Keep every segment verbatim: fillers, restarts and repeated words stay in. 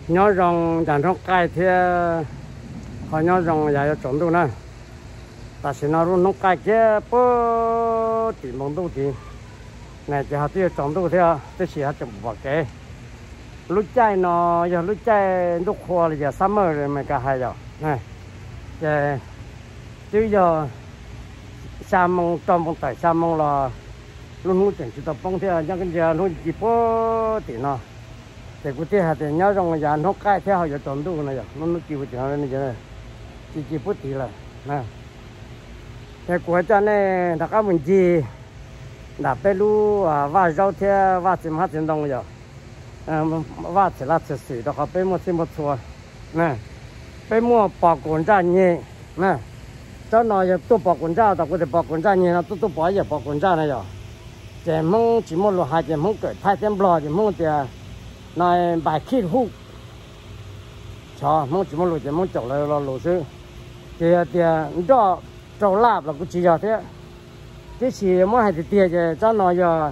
nhớ rằng dàn trong cái thì họ nhớ rằng giờ trồng đâu nè ta sẽ nói luôn nông cái kia bơ thì mong đâu thì này chỉ họ tiêu trồng đâu theo tôi chỉ họ trồng vào cái lúc trái nó giờ lúc trái lúc hoa là giờ summer rồi mà cả hai giờ này giờ chứ giờ sa mông trồng một tại sa mông là luôn luôn chẳng chỉ tập phong theo những cái giờ luôn chỉ bơ thì nó để cụ thể thì nhớ rằng giờ nó cái theo họ giờ trồng đâu này giờ nó nó chịu chịu này giờ chỉ chỉ bớt tí là nè cái của cha này đã có mình gì đã phải lu và rau theo và chim hát chim đông giờ và chỉ là chỉ sử đó họ phải mua thêm một số nè phải mua bảo quản ra nhẹ nè cho nó giờ tôi bảo quản ra tao có thể bảo quản ra nhẹ nó tôi tôi bảo giờ bảo quản ra này giờ chỉ mong chỉ mong lo hai chỉ mong cởi thay thêm bò chỉ mong thì này bài khít hút cho mong chỉ mong lo chỉ mong chậu là lo lúa chứ thì thì đó trâu lạp là cũng chỉ giờ thế cái gì mà hay thì tiền cho cho nó giờ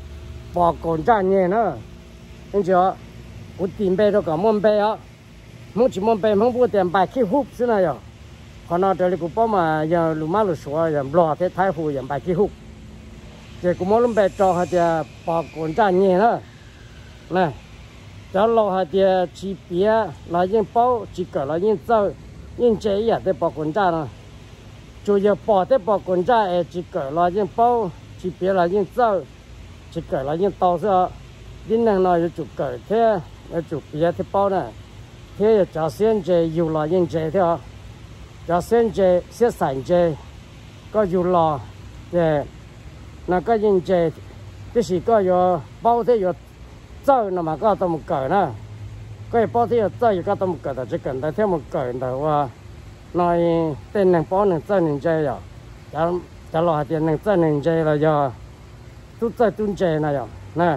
bỏ cồn ra nhẹ nữa anh chưa cũng tìm bê rồi cả môn bê á muốn chỉ môn bê muốn mua tiền bài khít hút thế này rồi còn nó trở lại cũng bao mà giờ lúa má lúa sủa giờ lo thế thái hủ giờ bài khít hút thì cũng muốn lúc bê cho họ thì bỏ cồn ra nhẹ nữa nè cho lo họ thì chỉ bía là những bao chỉ cỡ là những dâu những chế à để bỏ cồn ra nữa chủ yếu bỏ để bỏ cồn ra chỉ cỡ là những bao chỉ bía là những dâu chỉ cỡ là những tàu sao những năng nói chủ cỡ thế chủ bía thế bao này thế cho sen chế nhiều là những chế theo cho sen chế sẽ sản chế có nhiều là để là có những chế cái gì có nhiều bao thế nhiều dâu nó mà có tao một cỡ nữa cái bao thế dâu có tao một cỡ là chỉ cần tại thêm một cỡ là và nói tên nàng bao nàng dâu nàng chế rồi cho cho lo tiền nàng dâu nàng chế là giờ tu dâu tu chế này rồi nè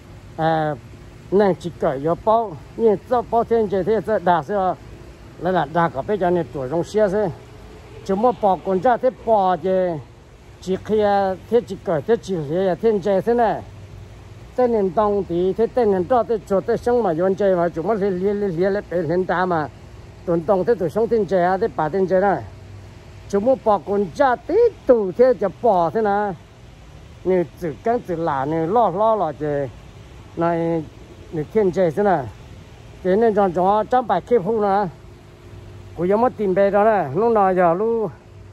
à nàng chỉ cỡ nhiều bao nhưng dâu bao thêm chế thế sẽ đa sẽ là là đa cả bây giờ này tuổi trong xe thế chỉ mua bỏ con ra thế bỏ chế chỉ khi thế chỉ cỡ thế chỉ thế thêm chế thế này tên nhân đông thì thế tên nhân đó thế chỗ thế sống mà yon chế mà chúng nó liên liên liên liên bên hiện đại mà tuần đông thế tụi sống thêm chế à thế bà thêm chế này chúng nó bỏ con ra tí tụ thếจะbỏ thế nào như tự căng tự là như lo lo là chế này như thêm chế thế này thế nên chọn chọn trăm bài kép hú nè cũng giống mất tìm bè đó nè lúc nào giờ lúc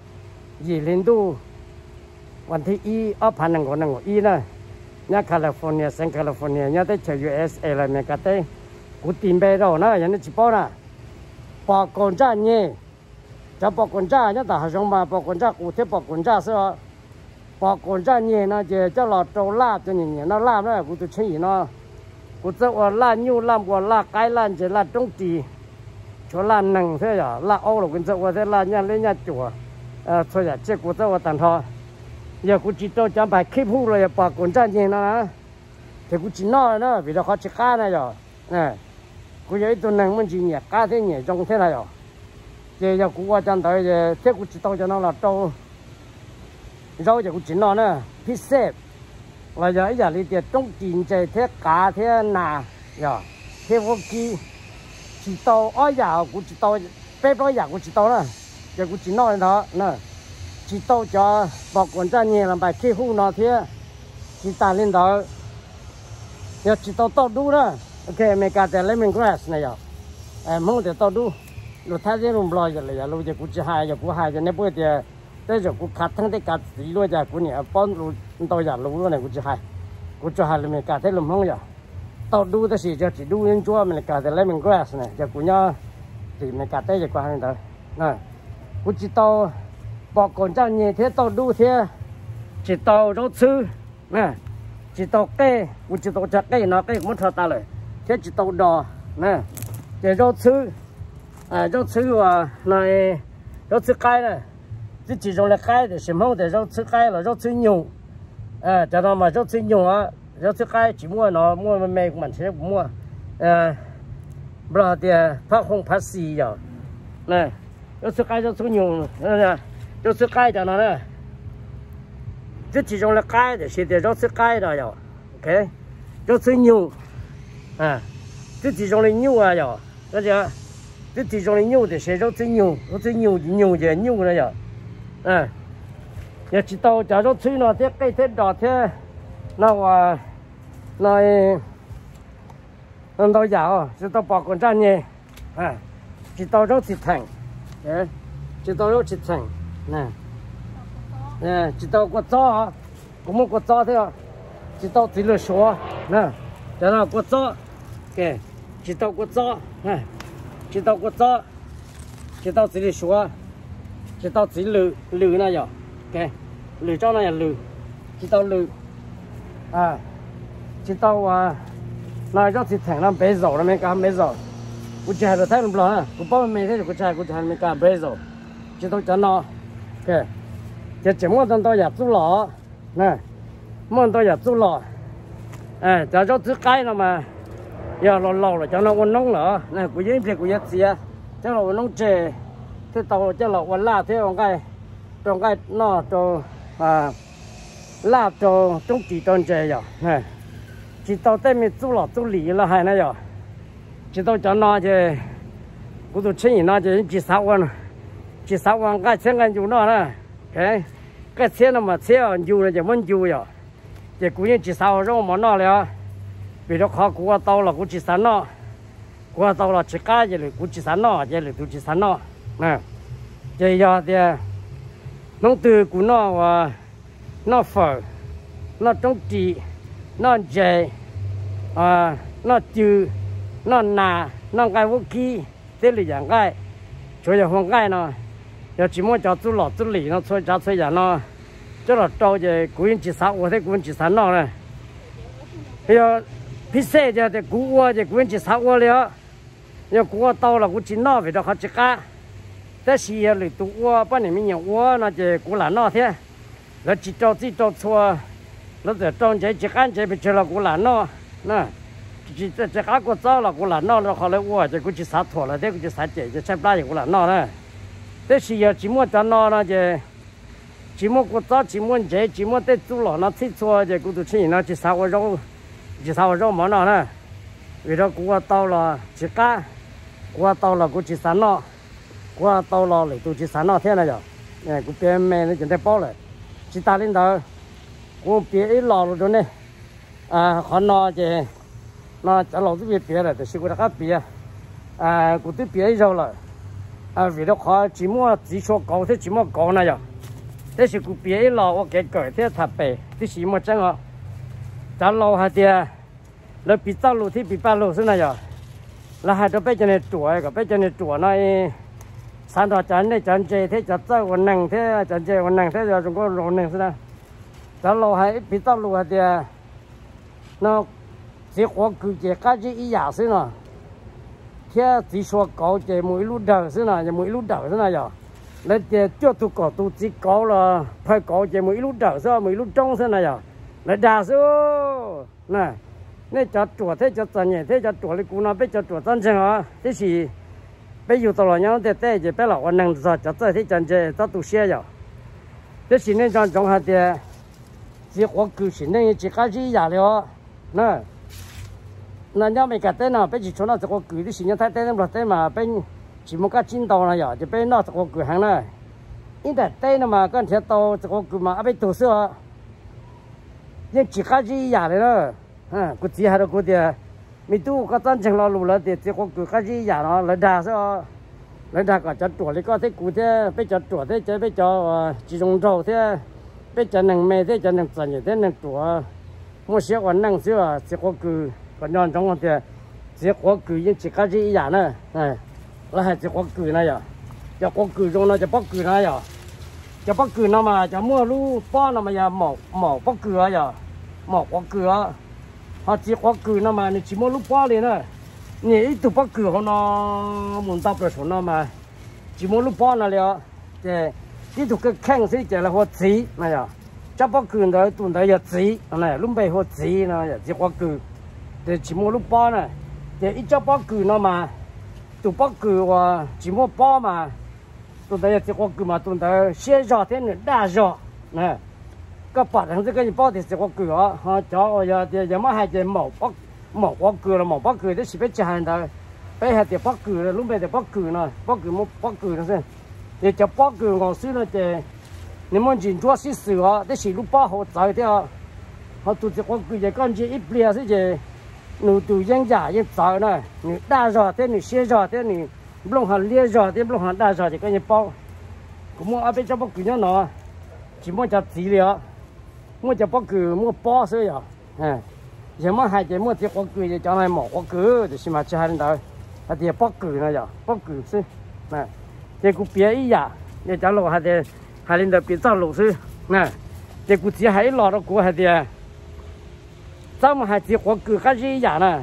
gì lên tuวันที่อีออพันหนึ่งคนหนึ่งอีนะเนี่ยแคลิฟอร์เนียเซนแคลิฟอร์เนียเนี่ยได้เจอ ยู เอส เอ อะไรเนี่ยก็ได้กูตีนไปแล้วนะอย่างนี้จีบนะปอกคนจ้าเนี่ยจะปอกคนจ้าเนี่ยแต่หาชงมาปอกคนจ้ากูเทียบปอกคนจ้าเสียปอกคนจ้าเนี่ยนะเจ้าเจ้าหลอดโจลาบจะเนี่ยน่าลาบนะกูจะชี้เนาะกูจะว่าลาญูลาบกว่าลาไก่ลาเจลาจงจีชัวลาหนึ่งเสียลาโอ้หรอกกูจะว่าเสียลาเนี่ยเลี้ยงจั่วเออส่วนใหญ่เจ้ากูจะว่าตันทอgiờ cũng chỉ tôi chẳng phải khép hú rồi bỏ cuốn ra gì nữa thì cũng chỉ nói nữa vì nó khó chỉ cá này rồi nè cũng vậy tôi năng muốn chỉ nhẹ cá thế nhẹ trong thế này rồi giờ giờ cũng qua chân tới giờ thế cũng chỉ tôi cho nó là trâu rau giờ cũng chỉ nói nữa pít xếp và giờ giờ đi tiệt trong chín trời thế cá thế nà giờ thế vô kỳ chỉ tôi ở giờ cũng chỉ tôi bếp ở giờ cũng chỉ tôi nữa giờ cũng chỉ nói đó nè chỉ tao cho bỏ cuốn ra nhiều làm bài khi hú nó thế chỉ ta lên đó giờ chỉ tao tao đu đó ok mình cả để lấy mình grass này giờ em muốn để tao đu lúc thay cái lùm lòi giờ là lúc giờ cũng chỉ hai giờ cũng hai giờ nếu bây giờ tới giờ cũng cắt thằng cái cắt gì luôn giờ cũng nhỉ bón lúc tao giờ lúc này cũng chỉ hai cũng chỉ hai là mình cả thế lùm không giờ tao đu tới gì giờ chỉ đu lên chúa mình cả để lấy mình grass này giờ cũng nhớ thì mình cả tới giờ qua hai đó này cũng chỉ tao bỏ con ra nhẹ thế tao đu thế chỉ tao rau sư nè chỉ tao cây cũng chỉ tao chặt cây nó cây cũng thật taเลยthế chỉ tao đò nè chỉ rau sư à rau sư và này rau sư cây này chỉ chỉ dùng là cây để xem không để rau sư cây là rau sư nhiều à cho nó mà rau sư nhiều á rau sư cây chỉ mua nó mua mày của mình sẽ mua à bây giờ phát không phát xì rồi nè rau sư cây rau sư nhiều nè rau sư cây cho nó nè chỉ chỉ dùng là cây để xem để rau sư cây rồi ok rau sư nhiều à chỉ chỉ dùng là nhiều à rồi cái gì cái thị trường này nhiều thì sẽ rất nhiều rất nhiều nhiều gì nhiều này giờ à giờ chỉ tao trả cho thuê nó thế cái thế đó thế nó à nó nó tao giàu chỉ tao bỏ con trai nhé à chỉ tao rất thịt thành đấy chỉ tao rất thịt thành nè nè chỉ tao có chó cũng một có chó thế à chỉ tao chỉ là số nè cho nó có chó cái chỉ tao có chó nè chỉ tao có chó chỉ tao chỉ là số chỉ tao chỉ lử lử này giờ cái lử cho này là lử chỉ tao lử à chỉ tao à nói cho thịt thành nó bé dầu nó mới cam bé dầuกูจ่ายเราแท้หรือเปล่ากูป้อนไม่ได้กูจ่ายกูจ่ายไม่กล้าเบรโซจะต้องจะนอแกจะจะมั่วต้องตัวหยับสู้หล่อนะมั่วตัวหยับสู้หล่อเออจะจะซื้อไก่เรามาอย่าหล่อหล่อเลยจะเราวันน้องเหรอนะกูยิ่งเพียกูยิ่งเสียจะเราวันน้องเจที่ตัวจะเราวันลาที่ตรงไก่ตรงไก่นอตัวอ่าลาตัวตรงจีตรงเจอยู่นะจีตัวเต้มีสู้หล่อสู้หลีแล้วให้นะอยู่chỉ tao cho nó chứ,กูตัวชิ้นnó chứ chỉ sáuวันchỉ sáuวันcái钱กันอยู่nó nè cái cái钱nó mà钱อยู่เลยจะมันอยู่อ่ะจะกูยังchỉ sáu rồi mà nóเลยvì đó khóกูtao làกูchỉ sáu nóกูtao là chỉ cái gì rồiกูchỉ sáu nó gì rồi tôi chỉ sáu nó nè giờ giờ thì nó từ của nó và nó phở nó trong chỉ nó dày à nó chữ nó nà nó cái vũ khí thế là dạng cái chỗ giờ phong cái nó giờ chỉ muốn cho chú lọ chú lì nó chơi cho chơi giả nó cho là trâu giờ cú yên chỉ sáu我thấy cú yên chỉ sáu nó này bây giờ phi xe giờ thì cú qua giờ cú yên chỉ sáu qua liền giờ cú qua tàu là cú chỉ nó về đó họ chỉ cá thế thì giờ lì tụ qua bao nhiêu nhiều qua nó giờ cú là nó thế rồi chỉ cho chỉ cho chua nó giờ trong chơi chỉ ăn chơi bị chơi là cú là nó nè chỉ chỉ cá của cháu là của là nó nó họ lấy uo chỉ cũng chỉ sát thổ là thế cũng chỉ sát chỉ chỉ xem ra của là nó này thế thì giờ chỉ muốn cho nó nó chỉ chỉ muốn của cháu chỉ muốn chỉ chỉ muốn để chú lọ nó thích chua chỉ cũng tụi chị nó chỉ sát vào rau chỉ sát vào rau món nó này vì đó của tao là chỉ cá của tao là của chỉ sát nó của tao là lấy tụi chỉ sát nó thế này rồi này của bé mẹ nó chỉ để bao lại chỉ ta lên đó của bé ấy lò rồi này à họ nó chỉ nó trả lâu cái việc rồi thì sự của các việc à của cái việc rồi là à vì đó họ chỉ mua chỉ số cao thế chỉ mua cao này rồi thế sự của việc là ok cởi thế thập bể thế chỉ mua chân họ trả lâu hai tia là bị tao lù thì bị ba lù thế này rồi là hai đứa bé cho nên tuổi cả bé cho nên tuổi này sáng đó chán này chán chơi thế chán chơi còn năng thế chán chơi còn năng thế rồi chúng có rồi năng thế nào trả lâu hai bị tao lù hai tia nó chỉ có cứ chỉ cái gì ý giả thế nào, thế chỉ số cao chỉ mỗi lúc đầu thế nào, mỗi lúc đầu thế nào vậy, lấy chỉ cho tụ cao tụ chỉ cao là phải cao chỉ mỗi lúc đầu thế, mỗi lúc trong thế nào vậy, lấy đa số, nè, nên cho chuột thế cho chân nhẹ thế cho chuột lấy cú nó biết cho chuột chân chân hả, thế thì bây giờ tao là nhau thế thế chỉ biết là quan năng cho cho thế chân chân cho tụ xe vậy, thế thì nên cho trong hai thế, chỉ có cứ chỉ nên chỉ cái gì giả liệu, nè. Nên nhau mấy cái tên nào bây giờ chỗ nào sẽ có cử đi xin nhau thay tên là tên mà bên chỉ một cái chín tàu này giờ thì bên nó sẽ có cử hàng này, ít là tên mà con thiệt tàu sẽ có cử mà bên tổ sư nhưng chỉ cái gì giả đấy đó, ha, cứ chỉ hai đứa cứ thì mình tu có chân chẳng lo lù là thì sẽ có cử cái gì giả nó là đa số, là đa cả chân tuổi thì có thế cử thế bên chân tuổi thế chơi bên cho chỉ dùng trâu thế bên chân năng mê thế chân năng chân thế năng tuổi mua xe còn năng xưa sẽ có cử còn nhon trong thì chỉ có cử những chỉ cái gì giả nữa này là hay chỉ có cử này à chỉ có cử trong nó chỉ bắt cử này à chỉ bắt cử nó mà chỉ mua lu bao nó mà giờ mỏ mỏ bắt cử à giờ mỏ bắt cử à họ chỉ có cử nó mà chỉ mua lu bao liền nữa nhỉ ít tụ bắt cử họ nó muốn tập được số nó mà chỉ mua lu bao nó liền thì ít tụ cái khen gì chỉ là họ chỉ này à chỉ bắt cử đó tụ đó giờ chỉ này lúc bây họ chỉ nó chỉ có cử để chỉ mua lúc bao này để ít cho bao cử nó mà tụ bao cử và chỉ mua bao mà tụ đây chỉ có cử mà tụ đây xe giỏ thế nữa đa giỏ này các bạn thằng cái gì bao thì sẽ có cử đó họ cho giờ thì giờ mà hai cái mỏ bao mỏ bao cử là mỏ bao cử để chỉ biết chạy hàng đó bây giờ thì bóc cử rồi lúc bây giờ bóc cử rồi bóc cử một bóc cử rồi xem để cho bóc cử ngọn xứ nó thì nếu muốn chuyển cho xí sửa để xí lúc bóc họ chạy theo họ tụt thì bóc cử vậy con chỉ ít bia thế gì nụ tụi dân giả dân chạy này nụ đa rồi thế nụ xe rồi thế nụ lúc họ lia rồi thế lúc họ đa rồi thì cái gì bóc cũng muốn ở bên trong bóc cử nó chỉ muốn chặt gì liền muốn chặt bóc cử muốn bóc thôi à giờ mà hai cái mua thì bóc cử thì cho này mỏ bóc cử thì xem mà chơi đến đâu à thì bóc cử này giờ bóc cử xí nè thì cũng biết ý à để cho lộ hai thì hai lên được biết cho lộ xí nè thì cũng chỉ hai lọ đó cũng hai thì sao mà hai thì bóc cử cái gì vậy nè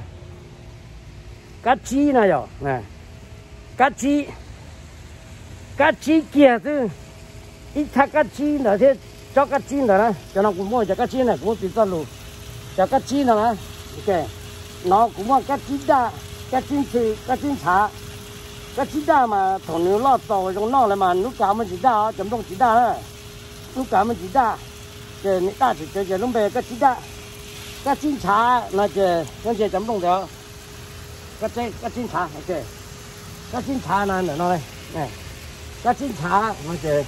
cái chi này giờ nè cái chi cái chi kia chứ ít thắc cái chi nữa thì cho cái chi nữa cho nó cũng mua cho cái chi này cũng biết cho lộ cho cái chi nữa ok nó cũng mua cái chi đa cái chi thì cái chi茶cái chi đa mà thằng nó lo tàu trong nó là mà lúc cả mình chỉ đa chấm đông chỉ đa đấy lúc cả mình chỉ đa cái người ta chỉ cái lúc về cái chi đa cái chi茶là cái cái chấm đông đó cái cái cái chi茶ok cái chi茶này nữa nói này cái chi茶nó cái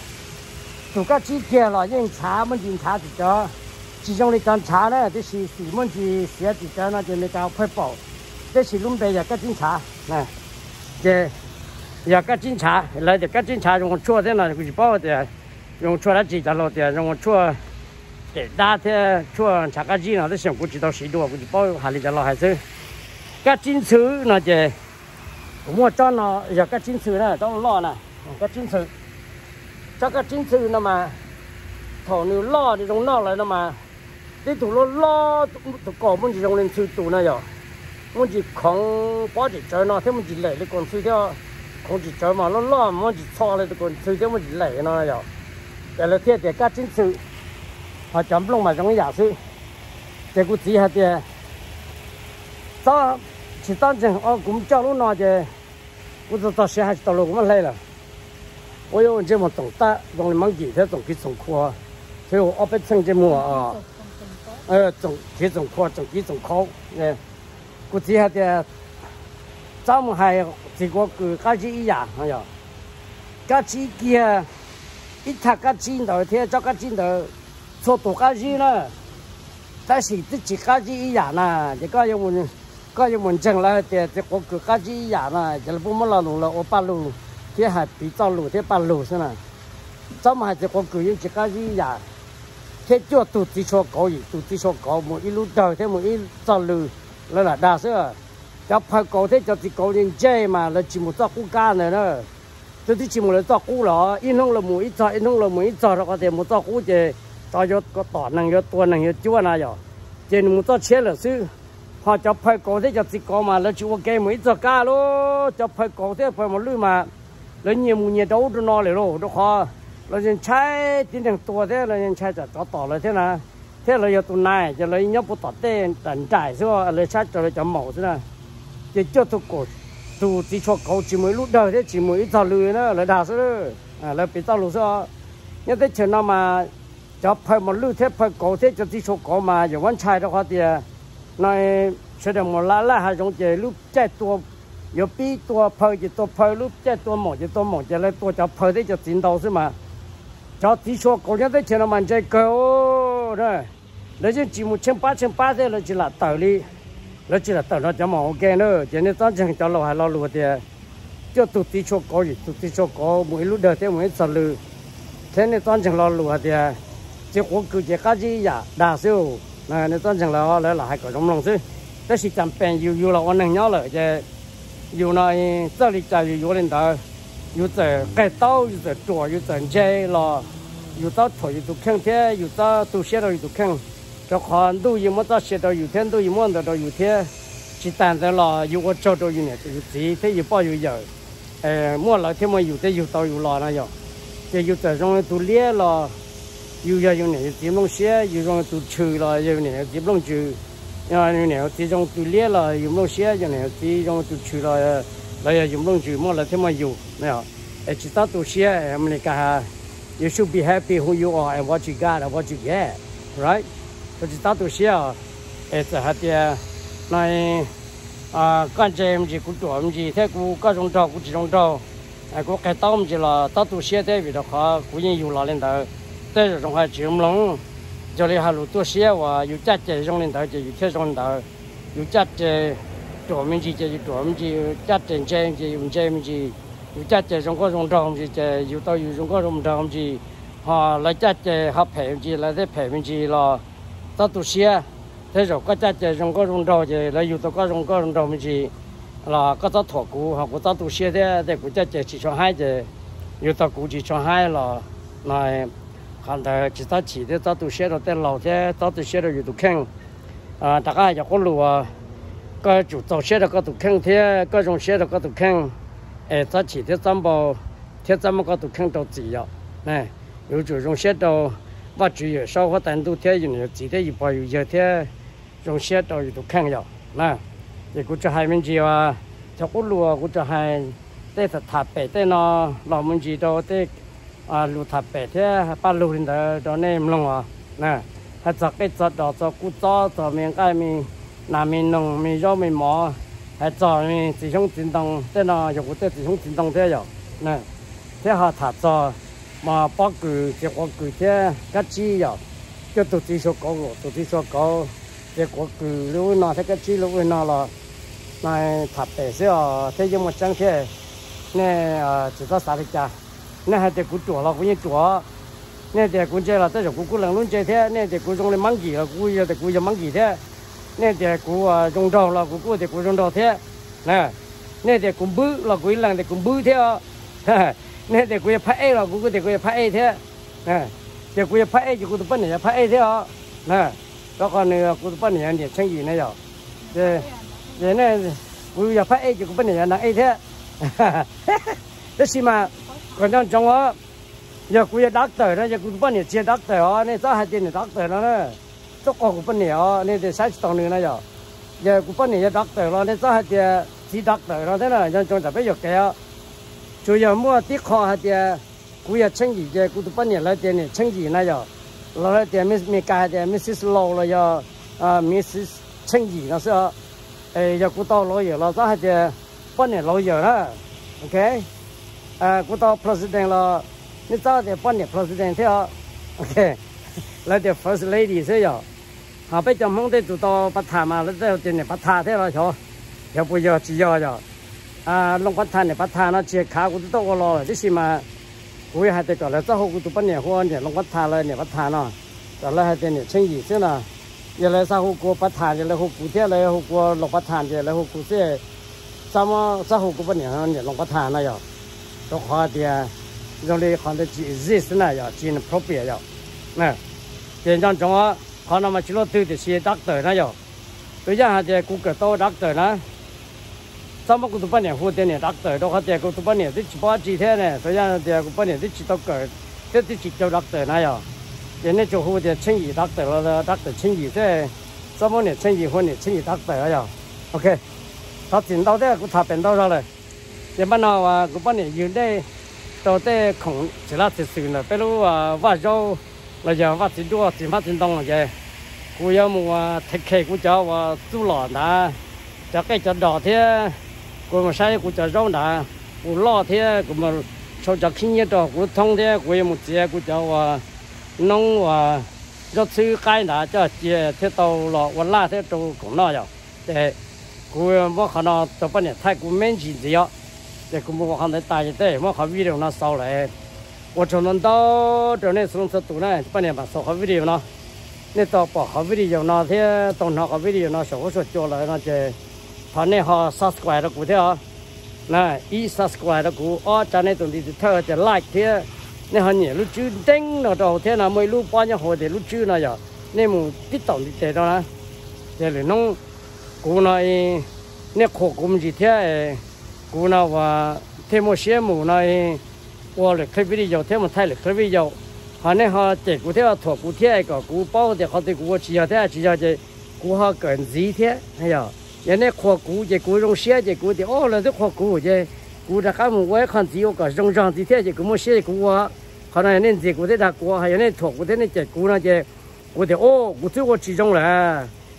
tụ cái chi kia là những茶mình chỉ茶chỉ cho其中的干茶呢，就是是我们去写几张那就那个快报，这是弄的一个警察，哎，这一个警察来的个警察用错的那就是报的，用错了几张了的，用错的那天错查个机那都想估计到十多，估计报下里的了还是个警察那就我找那一个警察呢，找老呢，个警察，这个警察那么头牛老的种老来了嘛。这土路拉都搞不起，用人去堵那样，我就扛把这针那，他们就来的光吹掉，扛起针嘛，那拉我就擦了的光吹掉，我就来那样，但是天天干真吃，还讲不拢嘛，种牙齿，这个只下的，早去当真哦，我们家路那的，我就到现在到了我们来了，我有这么懂得，用你们几天总去送货，所以我被称这么啊。呃，总几种课，总几种课，呃，估计还得，咱们还这个个家己一样，哎呀，家己个一他个镜头贴，这个镜头做多家己呢，但是自己家己一样呢，这个有问，个有问证了的，这个个家己一样呢，就是不么老路了，我八路，这还比照路，这八路是呢，咱们还这个个人自家己一样。thế cho tụt tí cho có gì tụt tí cho có một ít lúc đời thế một ít cho lừ là là đa số cho phải có thế cho tí có những chơi mà là chỉ một cho cú ca này nữa tôi thì chỉ một là cho cú đó in không là một ít cho in không là một ít cho nó có thể một cho cú chơi cho cho có tỏ năng cho tua năng cho chúa nào rồi trên một cho chế là sư họ cho phải có thế cho tí có mà là chỉ một cái một ít cho ca luôn cho phải có thế phải một lư mà lấy nhiều một nhiều đấu cho nó lại luôn nó khó là nhân trái chính thằng tua thế là nhân trái cho tỏ lại thế nào thế là giờ tụi này cho lấy nhóc bút tỏ tên tận trải xưa lấy trái cho lấy chấm màu thế nào chỉ cho tụi cổ tụi chỉ cho cậu chỉ mới lúc đầu thế chỉ mới tao lười nữa lấy đào xưa à lấy bị tao lười xưa nhưng thế chuyện nào mà cho phải một lười thế phải cậu thế cho chỉ cho cậu mà giờ vẫn trái đó hoa tiền này sẽ được một lá lá hai giống chỉ lúc trái tua giờ bị tua phải chỉ tua phải lúc trái tua mỏ chỉ tua mỏ chỉ lấy tua cho phải thế cho chín đầu xưa mà cho tí số cổ nhân tới chuyện là mình chơi cờ rồi lấy chứ chỉ một千八千八thế là chỉ là tờ đi là chỉ là tờ nó cho mỏ ok nữa cho nên tao chẳng cho lo hay lo lùa thì cho tụt tí số cổ gì tụt tí số cổ mỗi lúc đời thế mỗi giờ lư thế nên tao chẳng lo lùa thì chỉ có cứ chỉ cái gì ya đa số này nên tao chẳng lo lấy là hai cái trong lòng chứ thế thì chẳng bền nhiều nhiều là anh năng nhớ lại chứ nhiều này这里在有人的有在改刀，有在做，有在摘了，有到土有都看天，有到都写到有都看，这看都有么到写到有天都有么到到有天，只单的了有我找到有呢，有这这有包有有，呃，么了天么有的有到有了那样，这有在种都裂了，有要有呢有这种写，有种都抽了，有呢这种就，啊有呢这种都裂了，有种写有呢这种都抽了。来呀，用弄住么了？他妈有没有？哎，知道都些，我们那个 ，you should be happy who you are and what you got and what you get, right？ 都知道都些啊，哎，这还的，那 à con trai mình chỉ cũng tuổi mình chỉ thế cũng có trong trâu cũng chỉ trong trâu à cũng cái tao mình chỉ là tao tu xe thế vì đó khó cũng như nhiều là lên đó thế rồi trong hai chuyện lắm cho nên hai lũ tu xe và yêu chắc chơi trong lên đó chỉ yêu thế trong đó yêu chắc chơi tuổi mình chỉ chơi tuổi mình chỉ chắc chơi chơi chỉ yêu chơi mình chỉ yêu chắc chơi trong có trong trâu mình chỉ chơi yêu tao yêu trong có trong trâu mình chỉ họ lấy chắc chơi họ phải mình chỉ lấy thế phải mình chỉ là tao tu xe thế rồi có chắc chơi trong có trong trâu chỉ lấy yêu tao có trong có trong trâu mình chỉ là có tao thọ cũ hoặc có tao tu xe thế để cũng chắc chơi chỉ cho hai chơi yêu tao cũng chỉ cho hai là này còn là chỉ tao chỉ để tao tu xe rồi tên lầu thế tao tu xe rồi yêu tu khen à đại gia có lùa có chủ tàu xe rồi có tu khen thế có trong xe rồi có tu khen ê tao chỉ để tao bảo thế tao mới có tu khen đâu chỉ vậy này有主种些到我主要烧火单独天有有几天一包有有天种些到有都看了那这个这还没记啊这个路啊我这还在是塔北在那老门记到在啊路塔北天把路人的到那弄啊那还找个找到找古早找面盖面南面弄面肉面毛还找面自从震动在那有个在自从震动在有那这下塔找mà bác cử thì có cử thế các chi rồi cho tụi chị số có rồi tụi chị số có thì có cử lúc nào thế các chi lúc nào là này tháp bể xíu thế nhưng mà chẳng thế nè chỉ có sáu cha nè hai thì cũng chùa là cũng như chùa nè thì cũng chơi là tới rồi cũng cũng lần luôn chơi thế nè thì cũng trong này măng gì là cũng giờ thì cũng giờ măng gì thế nè thì cũng trong đầu là cũng cũng thì cũng trong đầu thế nè nè thì cũng bự là cũng lần thì cũng bự thế nè để cô phải là cô để cô phải thế nè để cô phải thì cô tự bên này phải thế đó nè đó còn này cô tự bên này để tranh gì này rồi để để này cô phải thì cô bên này là ai thế thế xí mà còn trong trong đó giờ cô đắc tử đó giờ cô bên này chia đắc tử đó này sao hai tiền này đắc tử đó nè cho con cô bên này đó này để sai tông này này rồi giờ cô bên này đắc tử đó này sao hai tiền chỉ đắc tử đó thế này trong trong tập bây giờ cái主要么地靠下的，古也成绩的，古都半年来点呢，成绩那样，老来点没没干的，没事是老了要啊，没事成绩那是，哎，要古到老友了，咋还的半年老友了 ，OK， 啊，古到 president 了，你咋的半年 president 的 ，OK， 来点 first lady 是要，好被叫蒙的做到把他嘛，来这点呢把他的了瞧，要不要只要要。à long bắt than này bắt than nó chia khá cũng tốt lo chứ gì mà cuối hai tay gọi là sao cũng tụi bên này hoa này long bắt than lên này bắt than nó rồi là hai tay này tranh gì thế nào giờ là sao cũng bắt than giờ là cũng cụ thể là cũng long bắt than giờ là cũng cụ thể sao mà sao cũng bên này này long bắt than này rồi đó hoa thì rồi đi còn cái gì thế này rồi chỉ là proper rồi nè hiện trong trong á họ nó mà chỉ lo từ thì xe đắc tới này rồi bây giờ hai tay cũng cái to đắc tới đó sao mà cũng tụi bên này hoa tiền này đắc tới đó họ tiền cũng tụi bên này thì chỉ bao chi thế này, bây giờ tiền cũng bên này thì chỉ tao cởi, thế thì chỉ cho đắc tới này rồi, hiện nay cho hoa tiền sinh ý đắc tới là đắc tới sinh ý thế, sao mà này sinh ý hoa này sinh ý đắc tới rồi, ok,他捡到的cũng thả bên đâu ra rồi, hiện bây giờ à cũng bên này hiện đây, đầu tiên không chỉ là thực sự là bây giờ à vắt rau là giờ vắt thịt đua thịt phát thịt đông là vậy, cũng có một thịt khay cũng cho và猪脑đã, cho cái cho đỏ thế. Cô mà sai cô cho rau đã, cô lo thế, cô mà sau cho khi nhớ đó cô thông thế, cô một chia cô cho nông và cho sư cái đã cho chia thế tàu lọ và la thế tàu cũng nói rồi, để cô mà khả năng cho bên này thay cô men gì gì đó, để cô mà khả năng tài thế, mà khả video nó sau lại, tôi cho nó đó cho nên xuống số tụ này bên này mà sau khả video nó, nên tàu bỏ khả video nó thế, tàu nó khả video nó sau số cho lại nó chơi. họ này họ subscribe đó cụ thế à, này ý subscribe đó cụ, ở trên này tụi đi theo thì like thế, nên họ nhớ lúc chưa đánh nó đâu thế nào mới lúc bao nhiêu hồi thì lúc chưa nào giờ, nên mình tiếp tục đi thế đó nè, thế là nó cụ này nên khổ cũng gì thế, cụ nào và thêm một xe mù này, qua được cái video thêm một thay được cái video, họ này họ chỉ cụ thế là thuộc cụ thế cái cụ bao thì họ thì cụ chỉ là thế chỉ là gì, cụ họ cần gì thế, hay à? giờ này khoa cũ giờ cũ trong xe giờ cũ thì ô là cái khoa cũ giờ cũ đã cái một cái con gì có trong trong thì thế giờ cũ mua xe cũ à, còn này nên giờ cũ thế đã cũ hay nên thuộc cũ thế nên giờ cũ là giờ cũ thì ô cũ thứ cũ chỉ trong là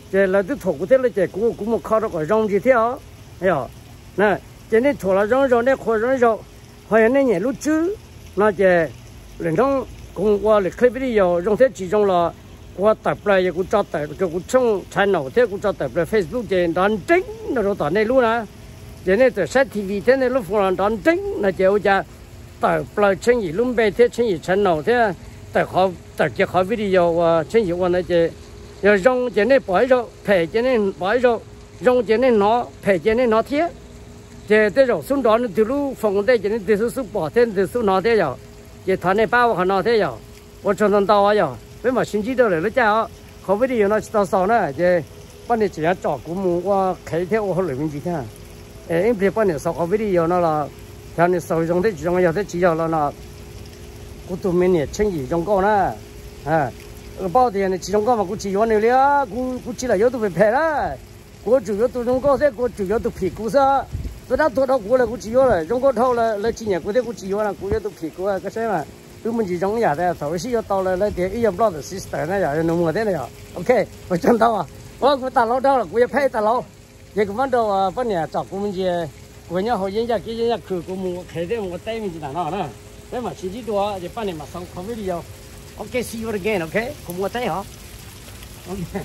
这来都土的了，这古古木靠着个扔几条，哎呀，那这里土了扔扔那可扔扔，好像那年路走，那这人中公我里开不的有扔在其中了，我打不来也我找打，这我从才脑袋我找打不来 Facebook 这当真那时候打那路呢，这里在晒 T V 在那路风上当真，那这我家打不来成一路白天成一才脑袋。tại họ tại cái họ video và trên nhiều quan này giờ rong cái này bỏ rồi phải cái này bỏ rồi rong cái này nó phải cái này nó thiết cái cái rồi xuống đó nó từ lúc phòng đây cái này từ số bỏ thêm từ số nó thế rồi cái thằng này bao họ nó thế rồi tôi cho nó tao rồi với mà xin chỉ đâu để nó chào họ video nó tao sao nữa cái bọn này chỉ là chọn của mua qua khai theo họ lấy mình gì thế em biết bọn này sao họ video nó là thằng này sao rong thế chỉ rong giờ thế chỉ là nó cú tụi mình này chân gì trong con nè, à, bao tiền này chỉ trong con mà cú chỉ vào này liền, cú cú chỉ là yếu tố về phải đó, cú chủ yếu tụ trong con thế, cú chủ yếu tụ phì cú sa, tôi đã tôi đã cú là cú chỉ vào rồi, trong con thâu là là chỉ nhà cú thế cú chỉ vào là cú yếu tụ phì cú cái xe mà, tôi mình chỉ trong nhà đây, thầu sĩ yếu tàu là lấy tiền, yếu bao giờ sister này giờ nông người thế này giờ, ok, tôi chân tao à, tôi cú ta lâu đâu là cú yếu phải ta lâu, vậy cú bắt đầu bắt nhà chọn cú mình chỉ, cú nhà họ dân gia kia dân gia khử cú mua khai thế một tay mình chỉ là nó nữa. Đấy mà chỉ đùa thì ban này mà xong không video. Okay, see you again, okay? Cùng mua tay hả? Okay.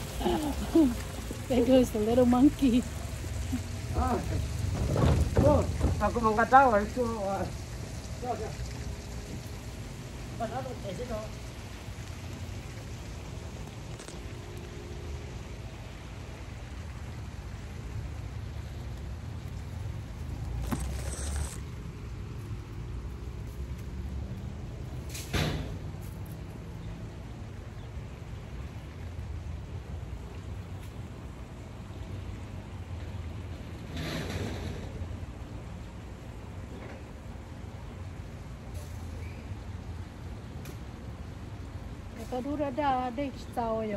There goes the little monkey. Ah. Oh, aku mau kata apa itu? Ya, ya. Pas ada di situ. Cái đu ra ra đây sao vậy?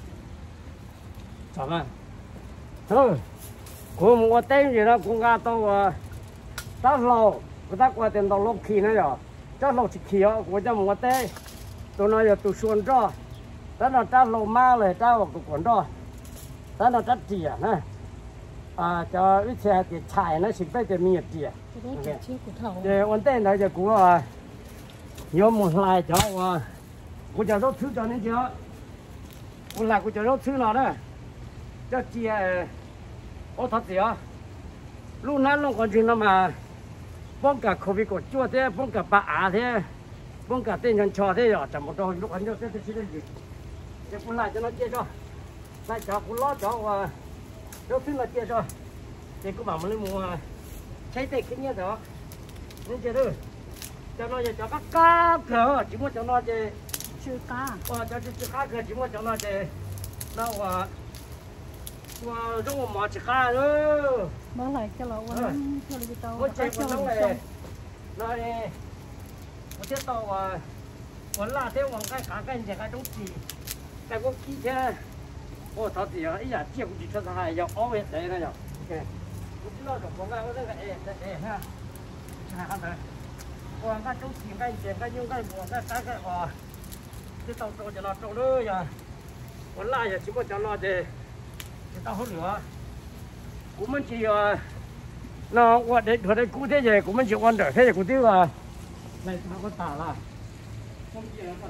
Sao mà? Thôi, cô mua tên gì đó cũng ra tao tao lâu, người ta qua tiền tao lốc khí nữa rồi, tao lốc chỉ khí á, cô cho mua tên, tôi nói giờ tôi xuân cho, tao nói tao lâu maเลยtaoบอกtôi quấn cho, tao nói tao tiền nè, à cho ít xe thì chạy nó chỉ phải để miệt tiền, để vấn đề này giờ cũng là nhớ một lại cho cô cho nó thứ cho nên chưa, cô lại cô cho nó thứ nào đó, cho chia, ô thật gì á, lúc nãy lúc còn chuyện nó mà, bông cả khẩu vị của chua thế, bông cả bà á thế, bông cả tên nhân trò thế rồi, chẳng một đôi lúc anh cho thế thì gì, để cô lại cho nó chia cho, lại cho cô lo cho và nó thứ là chia cho, để cô bảo mình lên mua, thấy tệ cái nhớ đó, nên chưa được, cho nó cho các cá cỡ, chỉ muốn cho nó chơi chưa cá, ờ cho cho cá cỡ chỉ muốn cho nó chơi, nó và và trong một chỉ cá nữa, mới lại cho lão quên, cho lấy tàu, có chơi con nó này, nó này, có thiết tàu và còn là theo bằng cái cá cái gì cái trong chỉ, cái có kỹ thế, ô thằng gì ấy giờ chiếc chỉ cho thằng giờ ó về đấy này rồi, ok, cũng chỉ lo được con cái cái cái cái ha, ha ăn rồi, còn cái trong chỉ cái gì cái những cái buồn cái cái cái ờ, cái tàu tàu cho nó tàu nữa giờ, còn lại giờ chỉ có cho nó để cái tàu hút lửa, cũng mình chỉ nó qua để thôi để cú thế gì cũng mình chỉ quan đợi thế gì cũng tiêu là này nó có tả là không gì nữa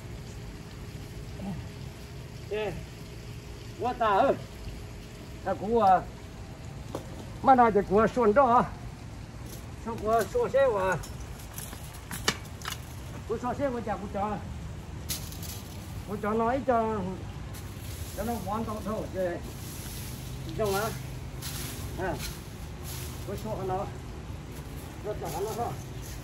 ok qua tả ơi là cú mà nói thì cú xuân đó xong cú xuân xe và cú xuân xe của chả cú cho cú cho nói cho cho nó quan trọng thôi chứ trong á à cú xuân nó nó chả nó thôi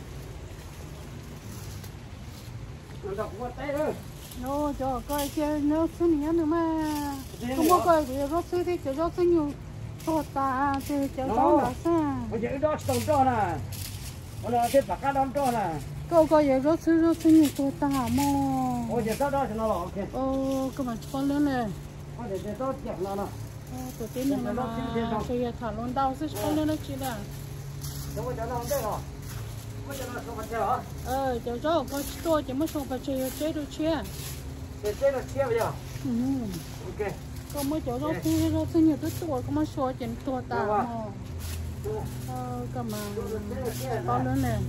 nó đọc qua tay thôi nó cho coi chơi nó xuân nhớ nữa mà không có coi thì rót xuân thì chỉ rót xuân nhiều thôi ta thì chỉ đó là sao bây giờ đó trồng cho nè nó thiết bạc cá đón cho nè câu coi giờ rót xuân rót xuân nhiều thôi ta mà bây giờ đó cho nó ok ô cái mà con lớn này để để đó chặt nó nè tổ tiên này mà bây giờ thả luôn đau sức con lớn nó chỉ là đúng rồi cho nó không đấy rồi bây giờ nó xong rồi hả ờ cho cho con tôi chỉ mới xong phải chơi chơi đồ chia để chơi đồ chia bây giờ ừ ok có mới chỗ đó xí đó xí nhiều tới tuổi có mới xua trên tuổi ta mà ờ cái mà to lớn này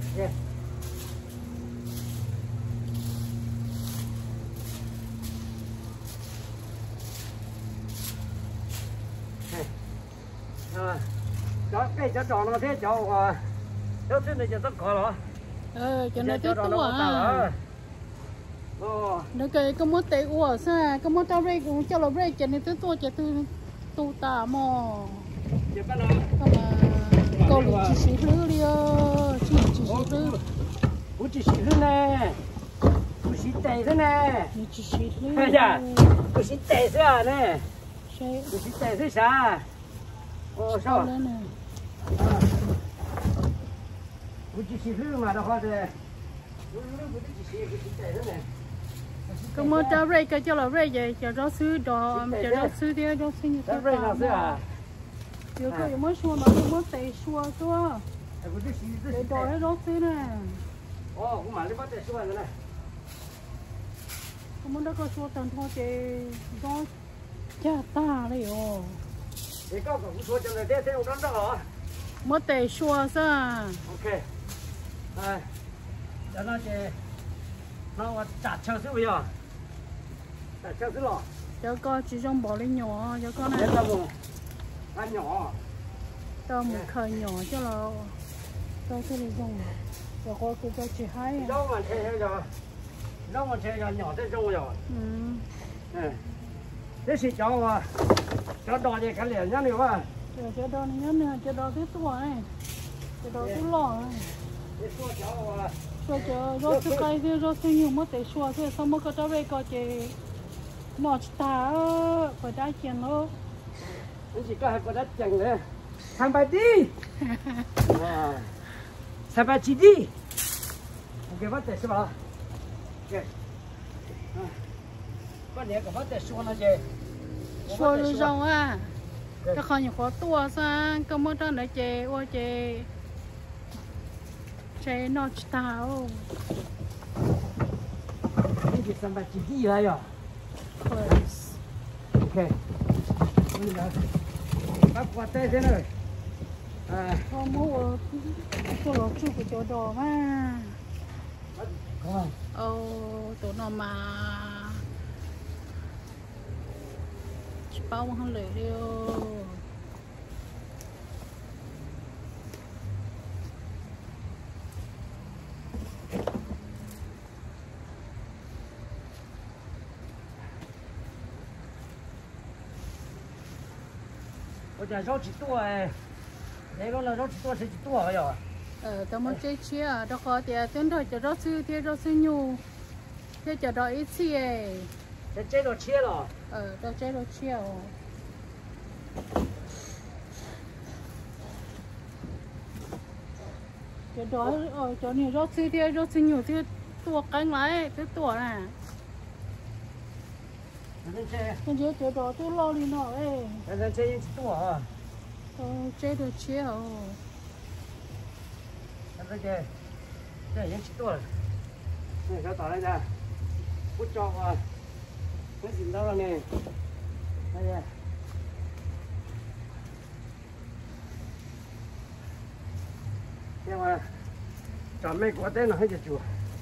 cho cái cho tròn nó thế cho cho thế này cho tất cả rồi ờ cho nó tới tuổi à Ồ. Nó cái có muốn tệ ủa sao có muốn tao đây cũng cho nó đây cho nên tới tôi cho tôi tu ta mà cái mà câu lì chỉ xí lư đi ơ chỉ chỉ xí lư cũng chỉ xí lư nè cũng xí tệ thế nè chỉ xí lư bây giờ cũng xí tệ thế à nè cũng xí tệ thế sao ô sao cũng chỉ xí lư mà đâu có gì có muốn cho rây cái cho là rây vậy cho nó xứ đỏ cho nó xứ thế nó xứ như thế nào mà nhiều cái muốn xua mà muốn tẩy xua xua để đỏให้nó xứ nè ô cũng mà lấy bắt tẩy xua rồi này có muốn đó có xua tận thôi thì nó cha ta đấy ồ thì có cũng xua cho người thế thế ông đó đó muốn tẩy xua sao ok à cho nó thì nó chặt chơi xíu bây giờ chặt chơi xíu rồi cho con chỉ trong bỏ lên nhỏ cho con này ăn nhỏ cho một khởi nhỏ cho nó cho cái này dùng cho con cứ cho chị hai đâu mà chơi rồi đâu mà chơi rồi nhỏ thế rồi rồi ừ thế thì cho cho đò thì cái liền nhá nhiều quá cho đò nhá nè cho đò cái tuổi này cho đò cái lò này cho cho rốt cái cây kia rốt cái nhiều mất để xua thế xong mất cái đó về coi chị nọ ta phải đá chèn nó cái gì có hai cái đá chèn đấy sang bài đi sang bài chỉ đi ok bắt để xua ok con này có bắt để xua nó gì xua rồi rong à cái con nhiều khó tua sang có mất đó để chè ô chè chè nọ tao cái gì sang bài chỉ đi là rồi ok bây giờ bắt qua tay thế này à không mua chỗ đó chụp cái chỗ đó mà không ô chỗ nào mà chỉ bao không lệ đâu bây giờ rau chỉ tua này đấy đó là rau chỉ tua sẽ chỉ tua bây giờ ờ tao muốn chơi chia đó có thì tên thôi cho rau sư thì rau sư nhu thế cho đó ít xí ấy thế chế đồ chia rồi ờ tao chơi đồ chia cho đó ở chỗ này rau sư thì rau sư nhu thì tua cánh lại cái tua này con chơi chỗ đó tôi lo đi nó ấy cái chế chỉ tua à ờ chơi đồ chia à cái chế chế chỉ tua này cái tỏi này nè bút cho vào cái gì đâu nè đây nè nhưng mà chọn mấy quả tên là hết chùa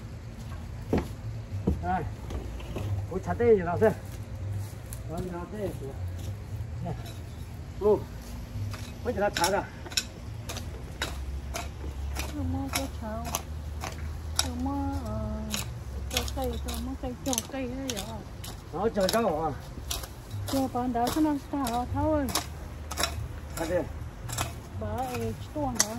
này bút chặt tên gì nào thế đó là tên chùa nè mua mới chỉ là chặt à mua cái cháo mua cho cây cho mua cây cho cây đấy vậy nó chờ cháu à cho bạn đã có năng sao thôi à đây bà ấy tuôn đó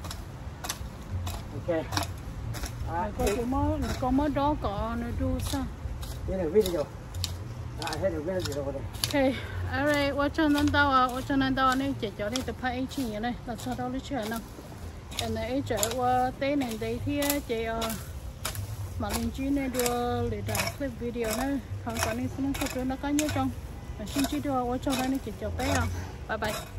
ok à có cái món có món đó có nó đu sao đây là video à hết được video rồi ok ở đây tôi cho nên tao à tôi cho nên tao này chỉ cho đi tập hai chỉ như này là sao đâu lấy chuyện nào cái này chỉ qua tên này đây thì chỉ mà lên chuyên này đưa để đặt clip video này không có nên xin không có nó có nhớ trong xin chỉ đưa tôi cho đây này chỉ cho bé à bye bye